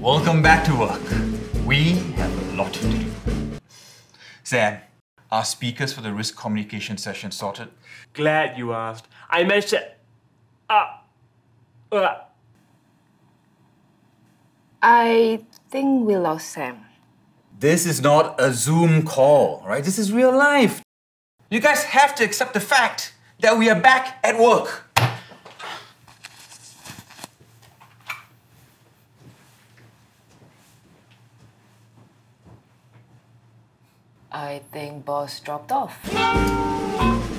Welcome back to work. We have a lot to do. Sam, are speakers for the risk communication session sorted? Glad you asked. I managed to... I think we lost Sam. This is not a Zoom call, right? This is real life. You guys have to accept the fact that we are back at work. I think boss dropped off.